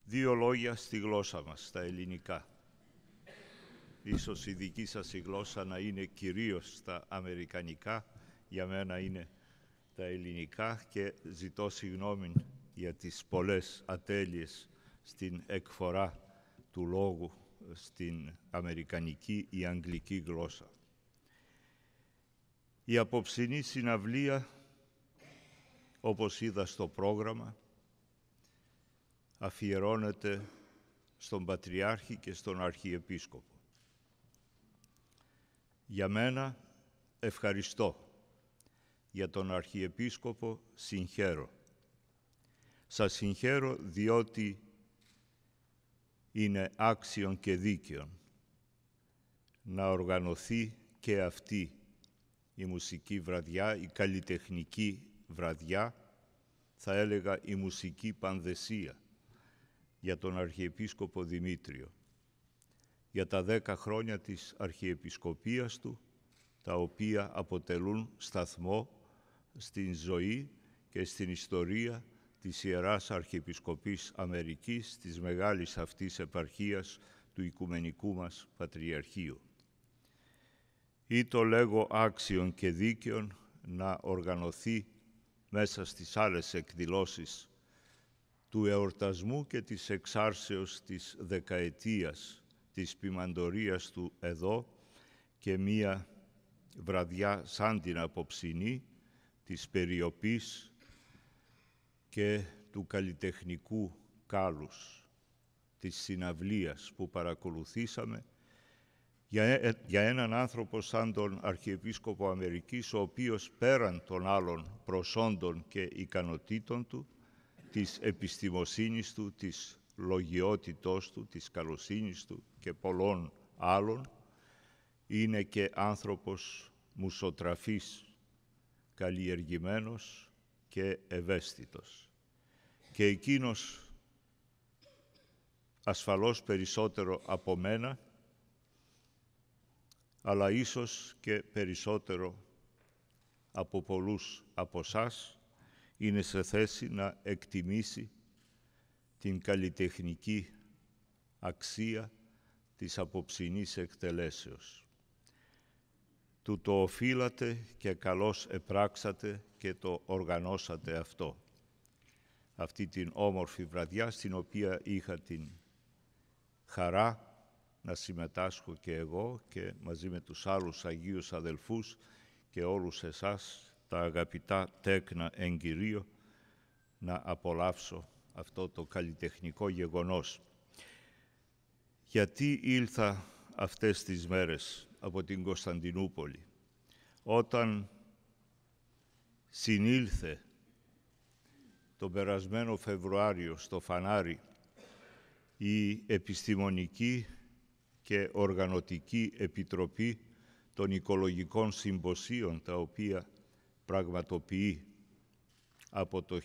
Δύο λόγια στη γλώσσα μας, στα ελληνικά. Ίσως η δική σας η γλώσσα να είναι κυρίως τα αμερικανικά, για μένα είναι τα ελληνικά και ζητώ συγγνώμη για τις πολλές ατέλειες στην εκφορά του λόγου στην αμερικανική ή αγγλική γλώσσα. Η απόψινή συναυλία, όπως είδα στο πρόγραμμα, αφιερώνεται στον Πατριάρχη και στον Αρχιεπίσκοπο. Για μένα, ευχαριστώ. Για τον Αρχιεπίσκοπο συγχαίρω. Σας συγχαίρω διότι είναι άξιον και δίκαιον να οργανωθεί και αυτή η μουσική βραδιά, η καλλιτεχνική βραδιά, θα έλεγα η μουσική πανδεσία για τον Αρχιεπίσκοπο Δημήτριο, για τα 10 χρόνια της Αρχιεπισκοπίας του, τα οποία αποτελούν σταθμό στην ζωή και στην ιστορία της Ιεράς Αρχιεπισκοπής Αμερικής, της μεγάλης αυτής επαρχίας του Οικουμενικού μας Πατριαρχείου. Ή το λέγω άξιον και δίκαιον να οργανωθεί μέσα στις άλλες εκδηλώσεις του εορτασμού και της εξάρσεως της δεκαετίας της ποιμαντορίας του εδώ και μία βραδιά σαν την απόψινή της περιοπής και του καλλιτεχνικού κάλους της συναυλίας που παρακολουθήσαμε για έναν άνθρωπο σαν τον Αρχιεπίσκοπο Αμερικής, ο οποίος πέραν των άλλων προσόντων και ικανοτήτων του, της επιστημοσύνης του, της λογιότητός του, της καλοσύνης του και πολλών άλλων, είναι και άνθρωπος μουσοτραφής, καλλιεργημένος και ευαίσθητος. Και εκείνος, ασφαλώς περισσότερο από μένα, αλλά ίσως και περισσότερο από πολλούς από εσάς, είναι σε θέση να εκτιμήσει την καλλιτεχνική αξία της απόψινής εκτελέσεως. Του το οφείλατε και καλώς επράξατε και το οργανώσατε αυτό. Αυτή την όμορφη βραδιά, στην οποία είχα την χαρά να συμμετάσχω και εγώ και μαζί με τους άλλους Αγίους αδελφούς και όλους εσάς, τα αγαπητά τέκνα εν Κυρίω, να απολαύσω αυτό το καλλιτεχνικό γεγονός. Γιατί ήλθα αυτές τις μέρες από την Κωνσταντινούπολη? Όταν συνήλθε τον περασμένο Φεβρουάριο στο Φανάρι η Επιστημονική και Οργανωτική Επιτροπή των Οικολογικών Συμποσίων, τα οποία πραγματοποιεί από το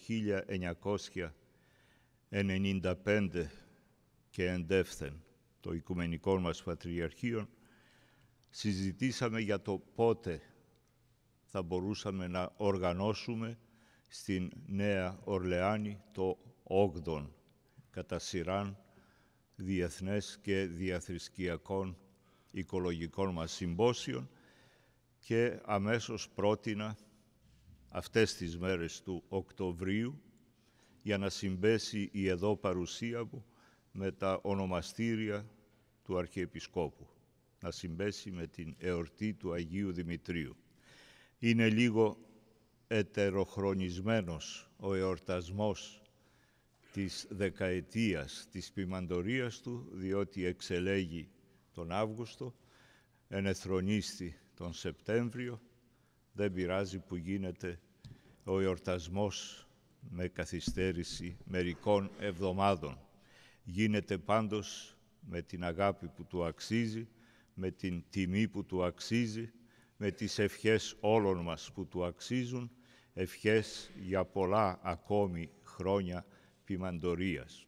1995 και εντεύθεν το Οικουμενικό μας Πατριαρχείο, συζητήσαμε για το πότε θα μπορούσαμε να οργανώσουμε στην Νέα Ορλεάνη το 8ο κατά σειράν διεθνές και διαθρησκειακών οικολογικών μας συμπόσιων και αμέσως πρότεινα αυτές τις μέρες του Οκτωβρίου για να συμπέσει η εδώ παρουσία μου με τα ονομαστήρια του Αρχιεπισκόπου, να συμπέσει με την εορτή του Αγίου Δημητρίου. Είναι λίγο ετεροχρονισμένος ο εορτασμός της δεκαετίας της ποιμαντορίας του, διότι εξελέγει τον Αύγουστο, ενεθρονίστη τον Σεπτέμβριο. Δεν πειράζει που γίνεται ο εορτασμός με καθυστέρηση μερικών εβδομάδων. Γίνεται πάντως με την αγάπη που του αξίζει, με την τιμή που του αξίζει, με τις ευχές όλων μας που του αξίζουν, ευχές για πολλά ακόμη χρόνια ποιμαντορίας.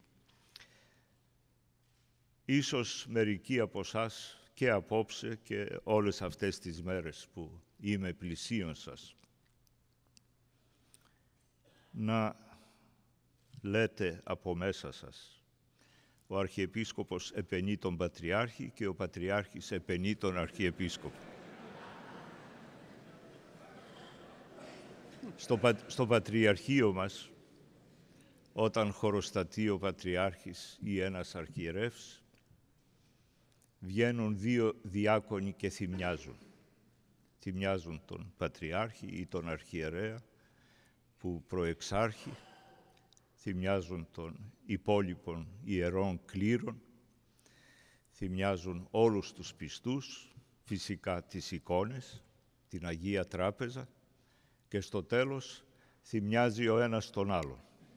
Ίσως μερικοί από εσάς και απόψε και όλες αυτές τις μέρες που είμαι πλησίον σας, να λέτε από μέσα σας Ο Αρχιεπίσκοπος επενεί τον Πατριάρχη και ο Πατριάρχης επενεί τον Αρχιεπίσκοπο. Στο Πατριαρχείο μας, όταν χωροστατεί ο Πατριάρχης ή ένας αρχιερεύς, βγαίνουν δύο διάκονοι και θυμιάζουν. Θυμιάζουν τον Πατριάρχη ή τον Αρχιερέα που προεξάρχει, θυμιάζουν των υπόλοιπων ιερών κλήρων, θυμιάζουν όλους τους πιστούς, φυσικά τις εικόνες, την Αγία Τράπεζα και στο τέλος θυμιάζει ο ένας τον άλλον.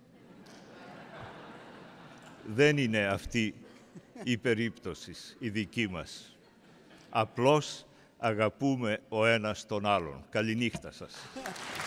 Δεν είναι αυτή η περίπτωση η δική μας. Απλώς αγαπούμε ο ένας τον άλλον. Καληνύχτα σας.